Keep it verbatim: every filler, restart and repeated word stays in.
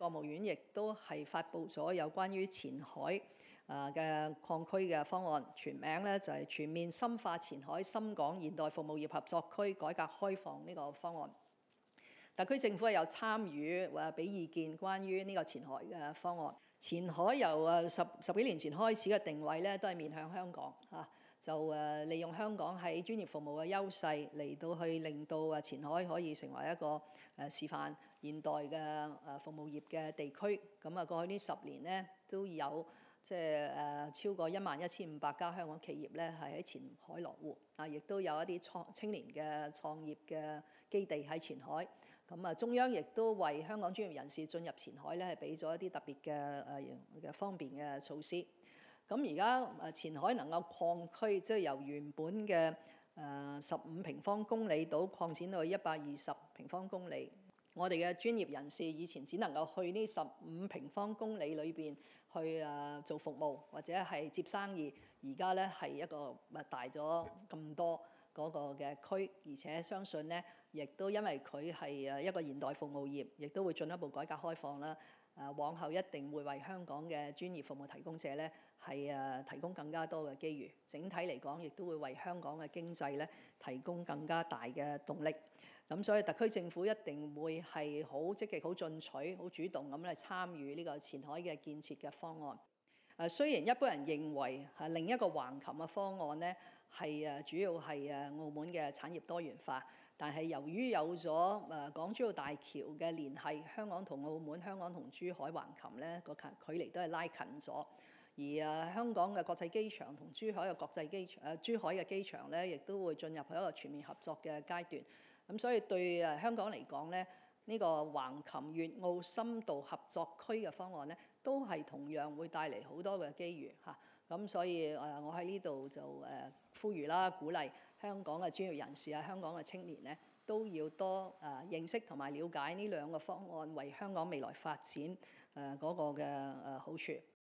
國務院亦都係發布咗有關於前海啊嘅擴區嘅方案，全名咧就係全面深化前海深港現代服務業合作區改革開放呢個方案。特區政府係有參與或俾意見關於呢個前海嘅方案。前海由誒十十幾年前開始嘅定位咧，都係面向香港嚇，就誒利用香港喺專業服務嘅優勢嚟到去令到誒前海可以成為一個誒示範現代嘅誒服務業嘅地區。咁啊，過去呢十年咧都有即係誒超過一萬一千五百家香港企業咧係喺前海落戶啊，亦都有一啲創青年嘅創業嘅基地喺前海。咁啊，中央亦都為香港專業人士進入前海咧係俾咗一啲特別嘅誒嘅方便嘅措施。咁而家誒前海能夠擴區，即係由原本嘅誒十五平方公里到擴展到一百二十平方公里。我哋嘅專業人士以前只能夠去呢十五平方公里裏邊去誒做服務或者係接生意，而家咧係一個誒大咗咁多嗰個嘅區，而且相信咧，亦都因為佢係誒一個現代服務業，亦都會進一步改革開放啦。誒往後一定會為香港嘅專業服務提供者咧係誒提供更加多嘅機遇。整體嚟講，亦都會為香港嘅經濟咧提供更加大嘅動力。咁所以特區政府一定會係好積極、好進取、好主動咁嚟參與呢個前海嘅建設嘅方案。誒雖然一般人認為係另一個橫琴嘅方案咧係誒主要係誒澳門嘅產業多元化，但係由於有咗誒港珠澳大橋嘅聯繫，香港同澳門、香港同珠海橫琴咧個近距離都係拉近咗。而誒香港嘅國際機場同珠海嘅國際機場誒珠海嘅機場咧，亦都會進入去一個全面合作嘅階段。咁所以對誒香港嚟講咧，呢個橫琴粵澳深度合作區嘅方案咧，都係同樣會帶嚟好多嘅機遇嚇。咁所以誒，我喺呢度就誒呼籲啦，鼓勵香港嘅專業人士啊，香港嘅青年咧，都要多誒認識同埋了解呢兩個方案為香港未來發展誒嗰個嘅誒好處。